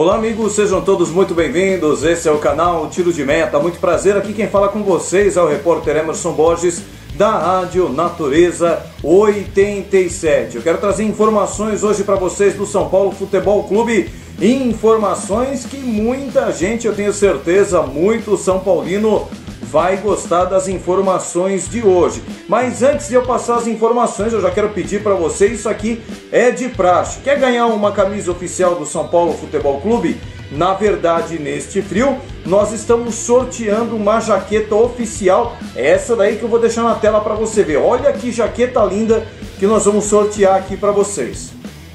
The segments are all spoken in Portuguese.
Olá amigos, sejam todos muito bem-vindos, esse é o canal Tiro de Meta. Muito prazer, aqui quem fala com vocês é o repórter Emerson Borges da Rádio Natureza 87. Eu quero trazer informações hoje para vocês do São Paulo Futebol Clube, informações que muita gente, eu tenho certeza, muito São Paulino vai gostar das informações de hoje. Mas antes de eu passar as informações, eu já quero pedir para você, isso aqui é de praxe. Quer ganhar uma camisa oficial do São Paulo Futebol Clube? Na verdade, neste frio, nós estamos sorteando uma jaqueta oficial. Essa daí que eu vou deixar na tela para você ver. Olha que jaqueta linda que nós vamos sortear aqui para vocês.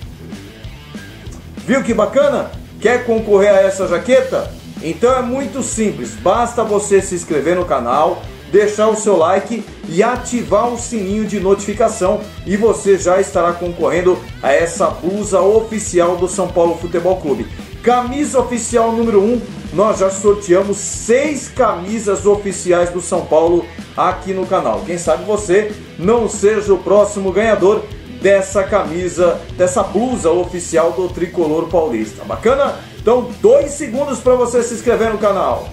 Viu que bacana? Quer concorrer a essa jaqueta? Então é muito simples, basta você se inscrever no canal, deixar o seu like e ativar o sininho de notificação e você já estará concorrendo a essa blusa oficial do São Paulo Futebol Clube. Camisa oficial número 1, nós já sorteamos 6 camisas oficiais do São Paulo aqui no canal. Quem sabe você não seja o próximo ganhador dessa camisa, dessa blusa oficial do Tricolor Paulista. Bacana? Então 2 segundos para você se inscrever no canal.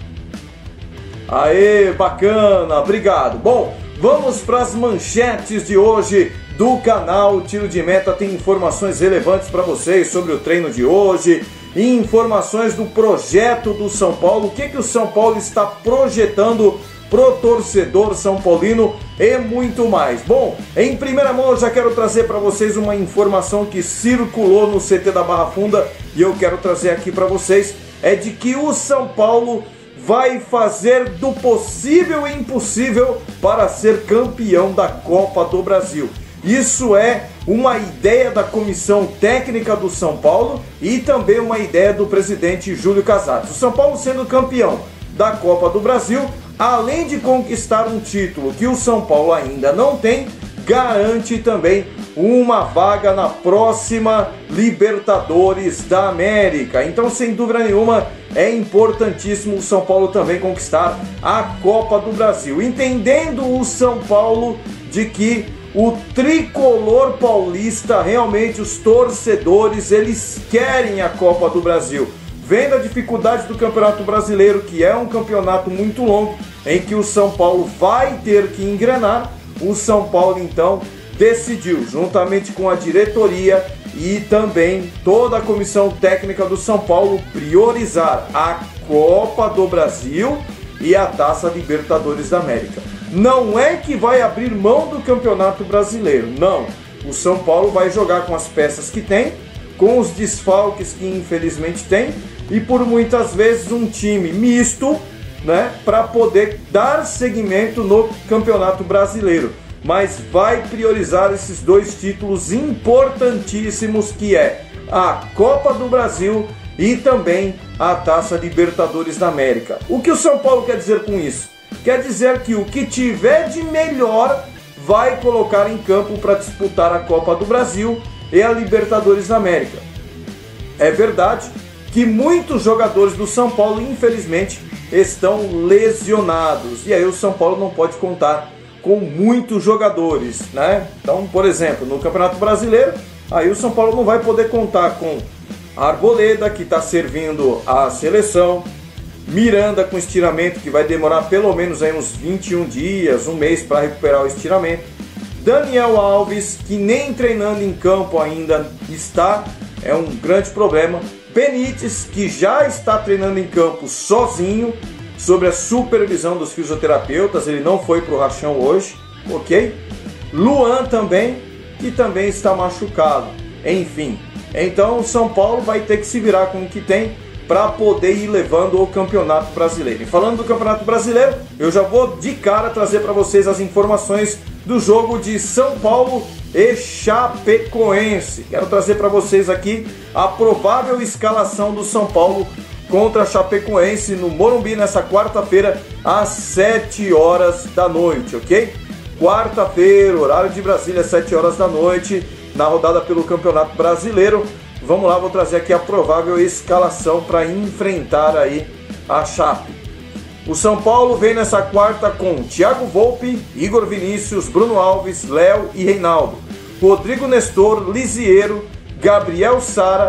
Aê, bacana, obrigado. Bom, vamos para as manchetes de hoje do canal Tiro de Meta. Tem informações relevantes para vocês sobre o treino de hoje, informações do projeto do São Paulo, o que o São Paulo está projetando pro torcedor São Paulino e muito mais. Bom, em primeira mão eu já quero trazer para vocês uma informação que circulou no CT da Barra Funda e eu quero trazer aqui para vocês, é de que o São Paulo vai fazer do possível e impossível para ser campeão da Copa do Brasil. Isso é uma ideia da comissão técnica do São Paulo e também uma ideia do presidente Júlio Casares. O São Paulo sendo campeão da Copa do Brasil, além de conquistar um título que o São Paulo ainda não tem, garante também uma vaga na próxima Libertadores da América. Então, sem dúvida nenhuma, é importantíssimo o São Paulo também conquistar a Copa do Brasil. Entendendo o São Paulo de que o tricolor paulista, realmente os torcedores, eles querem a Copa do Brasil. Vendo a dificuldade do Campeonato Brasileiro, que é um campeonato muito longo, em que o São Paulo vai ter que engrenar, o São Paulo então decidiu, juntamente com a diretoria e também toda a comissão técnica do São Paulo, priorizar a Copa do Brasil e a Taça Libertadores da América. Não é que vai abrir mão do Campeonato Brasileiro, não. O São Paulo vai jogar com as peças que tem, com os desfalques que infelizmente tem, e por muitas vezes um time misto, né, para poder dar seguimento no Campeonato Brasileiro. Mas vai priorizar esses 2 títulos importantíssimos, que é a Copa do Brasil e também a Taça Libertadores da América. O que o São Paulo quer dizer com isso? Quer dizer que o que tiver de melhor vai colocar em campo para disputar a Copa do Brasil e a Libertadores da América. É verdade que muitos jogadores do São Paulo, infelizmente, estão lesionados. E aí o São Paulo não pode contar com muitos jogadores, né? Então, por exemplo, no Campeonato Brasileiro, aí o São Paulo não vai poder contar com Arboleda, que está servindo a seleção, Miranda com estiramento, que vai demorar pelo menos aí uns 21 dias, um mês para recuperar o estiramento, Daniel Alves, que nem treinando em campo ainda está, é um grande problema. Benítez, que já está treinando em campo sozinho, sob a supervisão dos fisioterapeutas, ele não foi para o rachão hoje, ok? Luan também, que também está machucado. Enfim, então o São Paulo vai ter que se virar com o que tem para poder ir levando o Campeonato Brasileiro. E falando do Campeonato Brasileiro, eu já vou de cara trazer para vocês as informações do jogo de São Paulo e Chapecoense. Quero trazer para vocês aqui a provável escalação do São Paulo contra a Chapecoense no Morumbi nessa quarta-feira às 7 horas da noite, ok? Quarta-feira, horário de Brasília, 7 horas da noite, na rodada pelo Campeonato Brasileiro. Vamos lá, vou trazer aqui a provável escalação para enfrentar aí a Chape. O São Paulo vem nessa quarta com Thiago Volpi, Igor Vinícius, Bruno Alves, Léo e Reinaldo, Rodrigo Nestor, Lisiero, Gabriel Sara,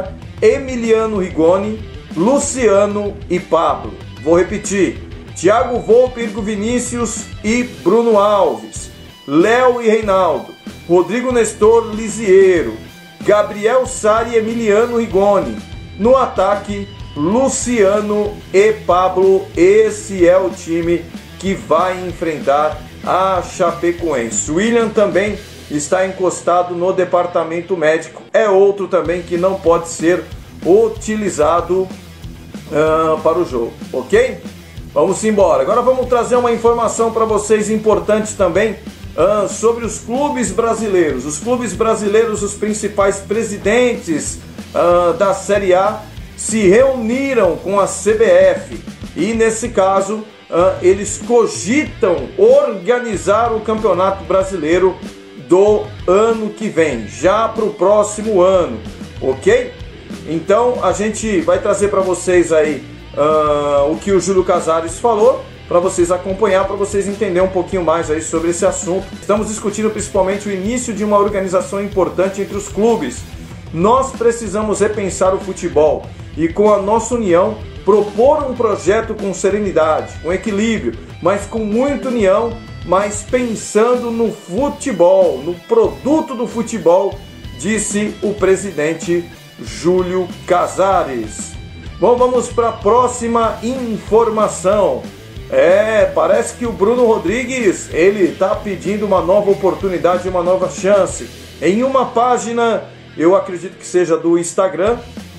Emiliano Rigoni, Luciano e Pablo. Vou repetir: Thiago Volpe, Igor Vinícius e Bruno Alves, Léo e Reinaldo, Rodrigo Nestor, Lisiero, Gabriel Sara e Emiliano Rigoni. No ataque, Luciano e Pablo. Esse é o time que vai enfrentar a Chapecoense. William também está encostado no departamento médico. É outro também que não pode ser utilizado para o jogo, ok? Vamos embora. Agora vamos trazer uma informação para vocês importante também sobre os clubes brasileiros. Os clubes brasileiros, os principais presidentes da Série A se reuniram com a CBF e, nesse caso, eles cogitam organizar o Campeonato Brasileiro do ano que vem, já para o próximo ano, ok? Então a gente vai trazer para vocês aí o que o Júlio Casares falou, para vocês acompanhar, para vocês entenderem um pouquinho mais aí sobre esse assunto. Estamos discutindo principalmente o início de uma organização importante entre os clubes. Nós precisamos repensar o futebol e, com a nossa união, propor um projeto com serenidade, com equilíbrio, mas com muita união, mas pensando no futebol, no produto do futebol, disse o presidente Júlio Casares. Bom, vamos para a próxima informação. Parece que o Bruno Rodrigues, ele está pedindo uma nova oportunidade, uma nova chance. Em uma página, eu acredito que seja do Instagram,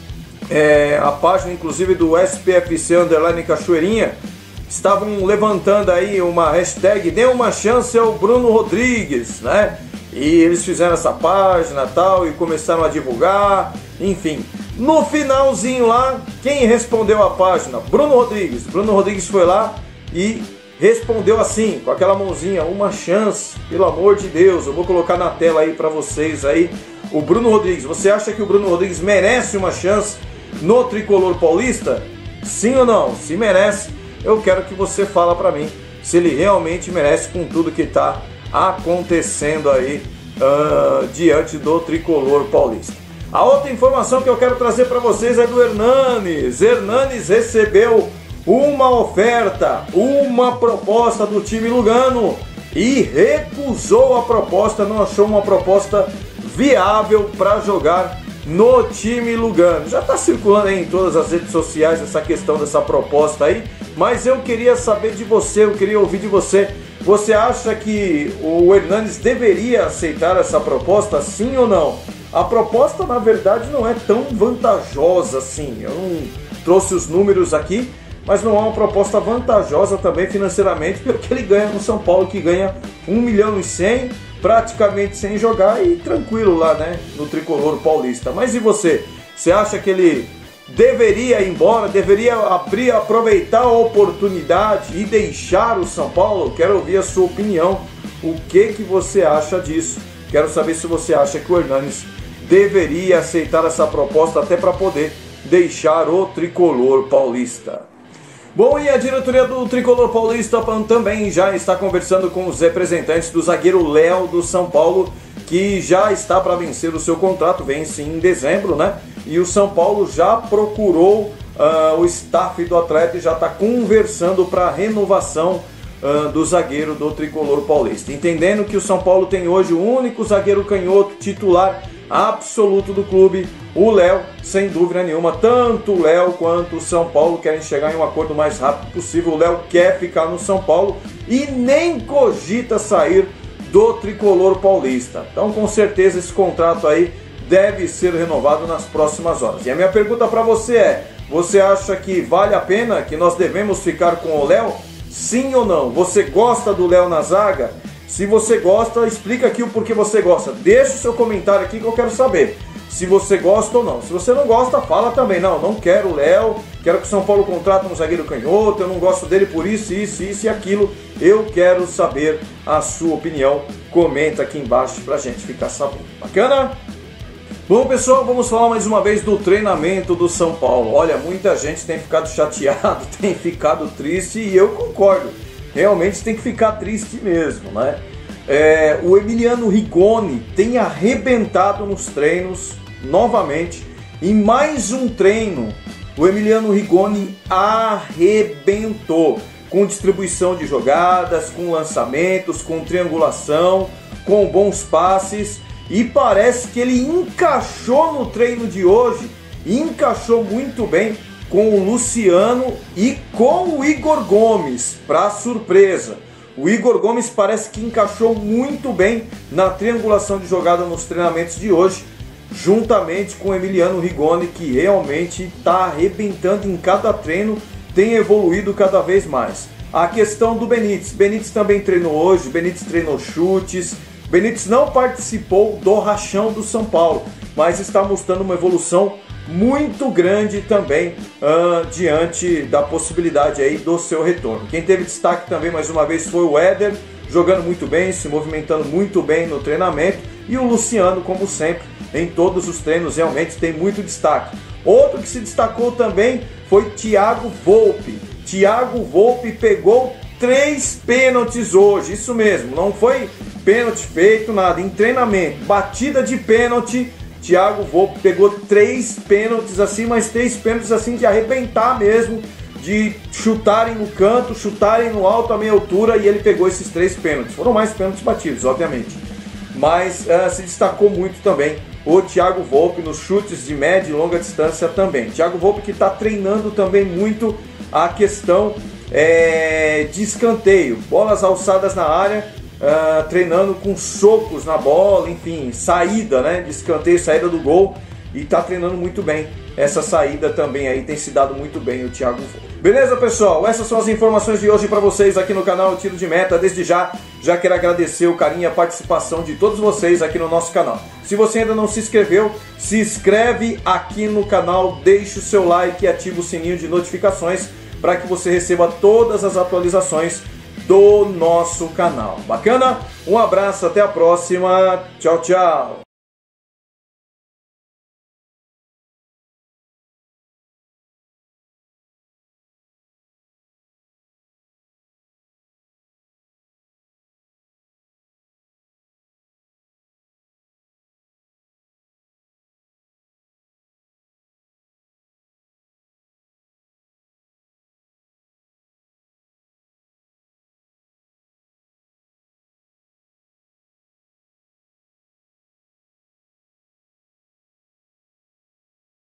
a página inclusive do SPFC Cachoeirinha, estavam levantando aí uma hashtag, dê uma chance ao Bruno Rodrigues, né? E eles fizeram essa página tal e começaram a divulgar, enfim. No finalzinho lá, quem respondeu a página? Bruno Rodrigues. Bruno Rodrigues foi lá e respondeu assim, com aquela mãozinha: uma chance, pelo amor de Deus. Eu vou colocar na tela aí para vocês aí. O Bruno Rodrigues, você acha que o Bruno Rodrigues merece uma chance no tricolor paulista? Sim ou não? Se merece, eu quero que você fala para mim se ele realmente merece, com tudo que está acontecendo aí diante do tricolor paulista. A outra informação que eu quero trazer para vocês é do Hernanes. Hernanes recebeu uma oferta, uma proposta do time lugano e recusou a proposta, não achou uma proposta viável para jogar no time lugano. Já está circulando aí em todas as redes sociais essa questão dessa proposta aí, mas eu queria saber de você, eu queria ouvir de você. Você acha que o Hernanes deveria aceitar essa proposta, sim ou não? A proposta, na verdade, não é tão vantajosa assim. Eu não trouxe os números aqui, mas não é uma proposta vantajosa também financeiramente, pelo que ele ganha no São Paulo, que ganha 1,1 milhão, praticamente sem jogar e tranquilo lá, né, no tricolor paulista. Mas e você? Você acha que ele deveria ir embora, deveria aproveitar a oportunidade e deixar o São Paulo? Quero ouvir a sua opinião. O que você acha disso? Quero saber se você acha que o Hernanes deveria aceitar essa proposta até para poder deixar o tricolor paulista. Bom, e a diretoria do tricolor paulista também já está conversando com os representantes do zagueiro Léo do São Paulo, que já está para vencer o seu contrato, vence em dezembro, né? E o São Paulo já procurou o staff do atleta e já está conversando para a renovação do zagueiro do tricolor paulista. Entendendo que o São Paulo tem hoje o único zagueiro canhoto titular absoluto do clube, o Léo, sem dúvida nenhuma. Tanto o Léo quanto o São Paulo querem chegar em um acordo o mais rápido possível. O Léo quer ficar no São Paulo e nem cogita sair do tricolor paulista. Então, com certeza, esse contrato aí deve ser renovado nas próximas horas. E a minha pergunta para você é: você acha que vale a pena, que nós devemos ficar com o Léo? Sim ou não? Você gosta do Léo na zaga? Se você gosta, explica aqui o porquê você gosta. Deixa o seu comentário aqui que eu quero saber se você gosta ou não. Se você não gosta, fala também. Não quero o Léo, quero que o São Paulo contrate um zagueiro canhoto, eu não gosto dele por isso e aquilo. Eu quero saber a sua opinião. Comenta aqui embaixo pra gente ficar sabendo. Bacana? Bom, pessoal, vamos falar mais uma vez do treinamento do São Paulo. Olha, muita gente tem ficado chateado, tem ficado triste, e eu concordo. Realmente tem que ficar triste mesmo, né? O Emiliano Rigoni tem arrebentado nos treinos novamente Em mais um treino, o Emiliano Rigoni arrebentou, com distribuição de jogadas, com lançamentos, com triangulação, com bons passes, e parece que ele encaixou no treino de hoje, encaixou muito bem com o Luciano e com o Igor Gomes, para surpresa. O Igor Gomes parece que encaixou muito bem na triangulação de jogada nos treinamentos de hoje, juntamente com o Emiliano Rigoni, que realmente está arrebentando em cada treino, tem evoluído cada vez mais. A questão do Benítez. Benítez também treinou hoje, Benítez treinou chutes. Benítez não participou do rachão do São Paulo, mas está mostrando uma evolução muito grande também diante da possibilidade aí do seu retorno. Quem teve destaque também mais uma vez foi o Éder, jogando muito bem, se movimentando muito bem no treinamento, e o Luciano, como sempre, em todos os treinos realmente tem muito destaque. Outro que se destacou também foi Thiago Volpi. Thiago Volpi pegou 3 pênaltis hoje, isso mesmo, não foi pênalti feito, nada, em treinamento, batida de pênalti. Thiago Volpi pegou 3 pênaltis assim, mas 3 pênaltis assim de arrebentar mesmo, de chutarem no canto, chutarem no alto a meia altura, e ele pegou esses 3 pênaltis. Foram mais pênaltis batidos, obviamente, mas se destacou muito também o Thiago Volpi nos chutes de média e longa distância também. Thiago Volpi que está treinando também muito a questão de escanteio, bolas alçadas na área, treinando com socos na bola, enfim, saída, né, de escanteio, saída do gol, e está treinando muito bem essa saída também aí, tem se dado muito bem o Thiago Volpi. Beleza, pessoal? Essas são as informações de hoje para vocês aqui no canal Tiro de Meta. Desde já quero agradecer o carinho e a participação de todos vocês aqui no nosso canal. Se você ainda não se inscreveu, se inscreve aqui no canal, deixe o seu like e ative o sininho de notificações para que você receba todas as atualizações do nosso canal. Bacana? Um abraço, até a próxima. Tchau, tchau.